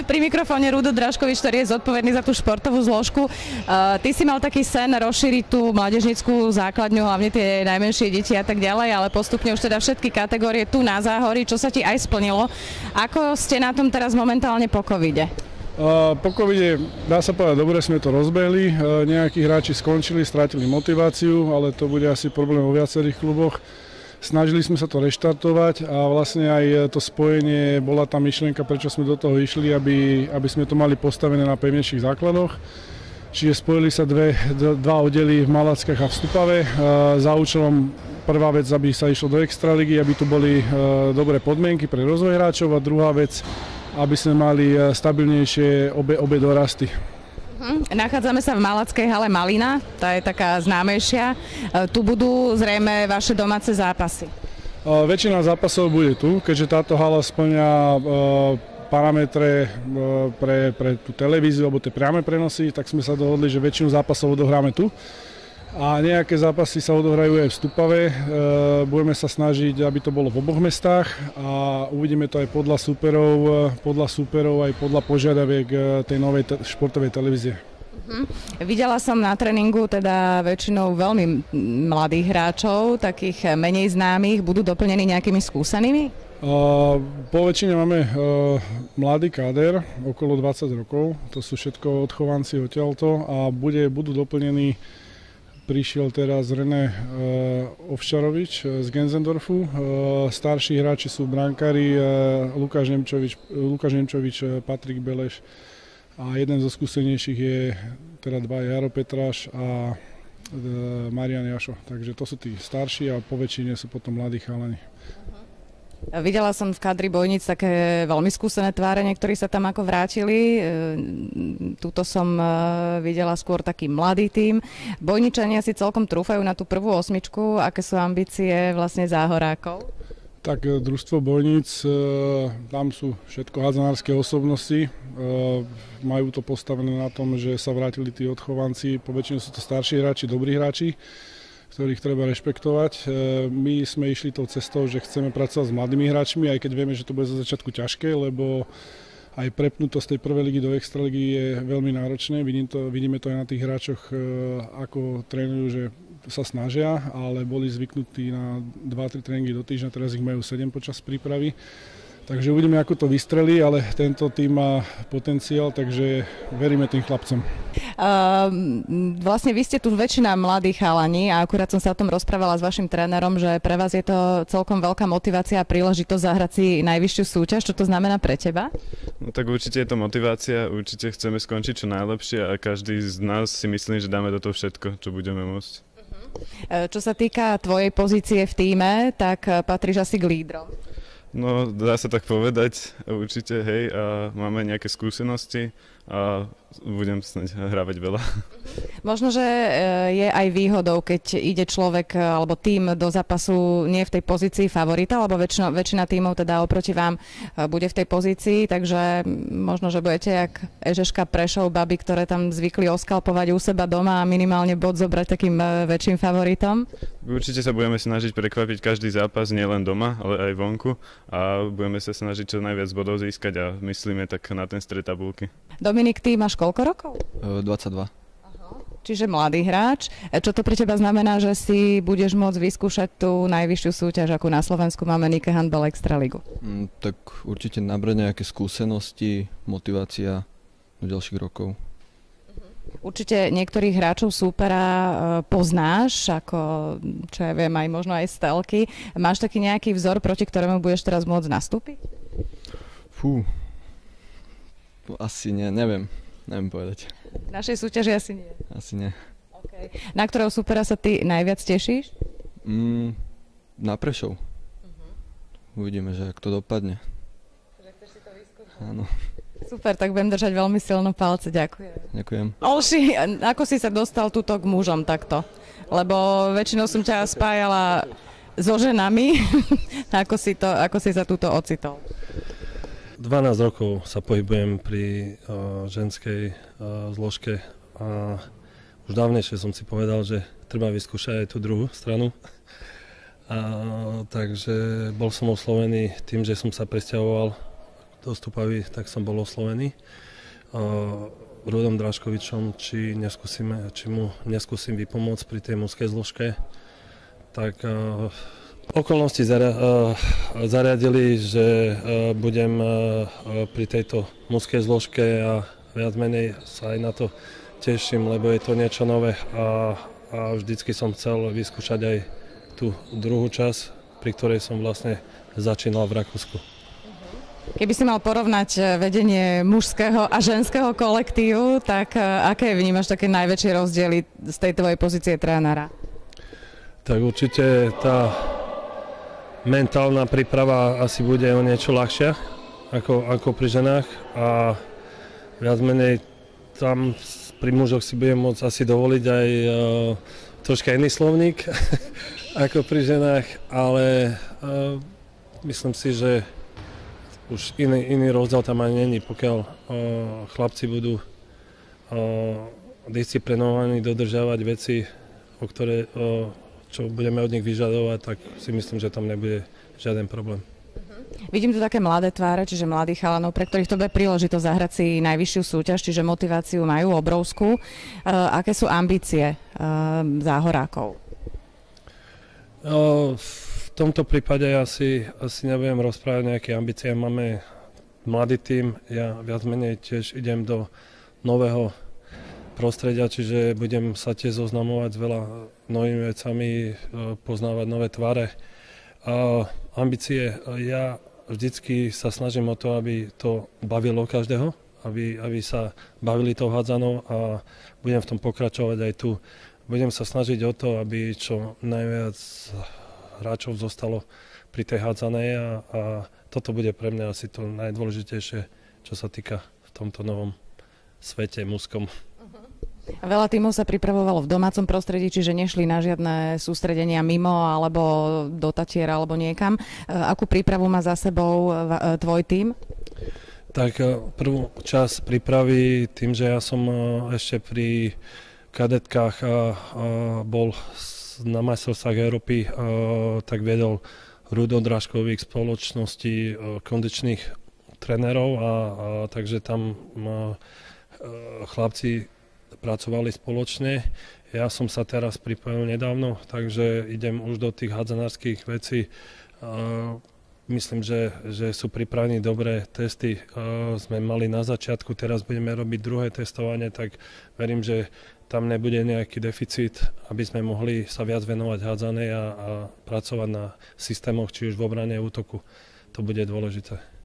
Pri mikrofóne Rudo Draškovič, ktorý je zodpovedný za tú športovú zložku. Ty si mal taký sen rozšíriť tú mládežnícku základňu, hlavne tie najmenšie deti a tak ďalej, ale postupne už teda všetky kategórie tu na Záhorí, čo sa ti aj splnilo. Ako ste na tom teraz momentálne po covide? Po covide, dá sa povedať, dobre sme to rozbehli. Nejakí hráči skončili, strátili motiváciu, ale to bude asi problém vo viacerých kluboch. Snažili sme sa to reštartovať a vlastne aj to spojenie, bola tá myšlienka, prečo sme do toho išli, aby sme to mali postavené na pevnejších základoch. Čiže spojili sa dva oddely v Malackách a v Stupave za účelom prvá vec, aby sa išlo do extraligy, aby tu boli dobré podmienky pre rozvoj hráčov a druhá vec, aby sme mali stabilnejšie obe dorasty. Nachádzame sa v malackej hale Malina, tá je taká známejšia. Tu budú zrejme vaše domáce zápasy. Väčšina zápasov bude tu, keďže táto hala spĺňa parametre pre tú televíziu alebo tie priame prenosy, tak sme sa dohodli, že väčšinu zápasov odohráme tu. A nejaké zápasy sa odohrajú aj v Stupave. Budeme sa snažiť, aby to bolo v oboch mestách a uvidíme to aj podľa súperov aj podľa požiadaviek tej novej športovej televízie. Videla som na tréningu teda väčšinou veľmi mladých hráčov, takých menej známych. Budú doplnení nejakými skúsenými? Po väčšine máme mladý káder, okolo 20 rokov. To sú všetko odchovanci odtiaľto a budú doplnení. Prišiel teraz René Ovčarovič z Genzendorfu. Starší hráči sú brankári Lukáš Nemčovič, Patrik Beleš a jeden zo skúsenejších je teda Jaro Petráš a Marian Jašo. Takže to sú tí starší a po väčšine sú potom mladí chalani. Videla som v kadri Bojníc také veľmi skúsené tváre, niektorí sa tam ako vrátili. Tuto som videla skôr taký mladý tím. Bojničania si celkom trúfajú na tú prvú osmičku. Aké sú ambície vlastne záhorákov? Tak družstvo Bojníc, tam sú všetko hádzanárske osobnosti. Majú to postavené na tom, že sa vrátili tí odchovanci. Poväčšine sú to starší hráči, dobrí hráči, ktorých treba rešpektovať. My sme išli tou cestou, že chceme pracovať s mladými hráčmi, aj keď vieme, že to bude za začiatku ťažké, lebo aj prepnúť z tej prvej ligy do extraligy je veľmi náročné. Vidíme to aj na tých hráčoch, ako trénujú, že sa snažia, ale boli zvyknutí na 2-3 tréningy do týždňa, teraz ich majú 7 počas prípravy. Takže uvidíme, ako to vystrelí, ale tento tým má potenciál, takže veríme tým chlapcom. Vlastne vy ste tu väčšina mladých chalani a akurát som sa o tom rozprávala s vašim trénerom, že pre vás je to celkom veľká motivácia a príležitosť zahrať si najvyššiu súťaž. Čo to znamená pre teba? No tak určite je to motivácia, určite chceme skončiť čo najlepšie a každý z nás si myslí, že dáme do toho všetko, čo budeme môcť. Čo sa týka tvojej pozície v tíme, tak patríš asi k lídrom. No, dá sa tak povedať, určite, hej, a máme nejaké skúsenosti a budem snáď hrávať veľa. Možno, že je aj výhodou, keď ide človek alebo tím do zápasu nie v tej pozícii favorita, alebo väčšina tímov teda oproti vám bude v tej pozícii, takže možno, že budete jak Ežeška, Prešov, baby, ktoré tam zvykli oskalpovať u seba doma a minimálne bod zobrať takým väčším favoritom. Určite sa budeme snažiť prekvapiť každý zápas, nielen doma, ale aj vonku a budeme sa snažiť čo najviac bodov získať a myslíme tak na ten stred tabulky. Dominik, ty máš koľko rokov? 22. Čiže mladý hráč. Čo to pre teba znamená, že si budeš môcť vyskúšať tú najvyššiu súťaž, akú na Slovensku máme Nike Handball Extraligu? Tak určite nabrať nejaké skúsenosti, motivácia do ďalších rokov. Určite niektorých hráčov súpera poznáš, ako čo ja viem, aj možno aj z telky. Máš taký nejaký vzor, proti ktorému budeš teraz môcť nastúpiť? Asi nie, neviem povedať. V našej súťaži asi nie? Asi nie. Okay. Na ktorého súpera sa ty najviac tešíš? Na Prešov. Uvidíme, že ak to dopadne. Že chceš si to vyskúšať? Áno. Super, tak budem držať veľmi silno palce, ďakujem. Ďakujem. Olši, ako si sa dostal tuto k mužom takto? Lebo väčšinou som ťa spájala so ženami. Ako si sa tuto ocitol? 12 rokov sa pohybujem pri ženskej zložke a už dávnejšie som si povedal, že treba vyskúšať aj tú druhú stranu. Takže bol som oslovený tým, že som sa presťahoval do tak som bol oslovený Rudom Draškovičom, či mu neskúsim vypomôcť pri tej mužskej zložke. Tak okolnosti zariadili, že budem pri tejto mužskej zložke a viac menej sa aj na to teším, lebo je to niečo nové a vždycky som chcel vyskúšať aj tú druhú časť, pri ktorej som vlastne začínal v Rakúsku. Keby si mal porovnať vedenie mužského a ženského kolektívu, tak aké vnímaš také najväčšie rozdiely z tej tvojej pozície trénera? Tak určite tá mentálna príprava asi bude o niečo ľahšia ako pri ženách a viac menej tam pri mužoch si budem môcť asi dovoliť aj troška iný slovník ako pri ženách, ale myslím si, že už iný rozdiel tam ani není, pokiaľ chlapci budú disciplinovaní dodržiavať veci, čo budeme od nich vyžadovať, tak si myslím, že tam nebude žiaden problém. Vidím tu také mladé tváre, čiže mladých chalanov, pre ktorých to bude príležitosť zahrať si najvyššiu súťaž, čiže motiváciu majú obrovskú. Aké sú ambície záhorákov? V tomto prípade asi nebudem rozprávať nejaké ambície. Máme mladý tím, ja viac menej tiež idem do nového prostredia, čiže budem sa tiež zoznamovať s veľa novými vecami, poznávať nové tváre. Ambície, ja vždycky sa snažím o to, aby to bavilo každého, aby sa bavili tou hádzanou a budem v tom pokračovať aj tu. Budem sa snažiť o to, aby čo najviac hráčov zostalo pri tej hádzanej a toto bude pre mňa asi to najdôležitejšie, čo sa týka v tomto novom svete mužskom. Veľa tímov sa pripravovalo v domácom prostredí, čiže nešli na žiadne sústredenia mimo alebo do Tatier alebo niekam. Akú prípravu má za sebou tvoj tím? Tak prvú časť prípravy tým, že ja som ešte pri kadetkách bol na majstrovstvách Európy, tak viedol Rudo Draškovič spoločnosti kondičných trénerov a takže tam chlapci pracovali spoločne. Ja som sa teraz pripojil nedávno, takže idem už do tých hádzanárskych vecí. Myslím, že sú pripravení dobré testy. Sme mali na začiatku, teraz budeme robiť druhé testovanie, tak verím, že tam nebude nejaký deficit, aby sme mohli sa viac venovať hádzanej a pracovať na systémoch, či už v obrane, útoku. To bude dôležité.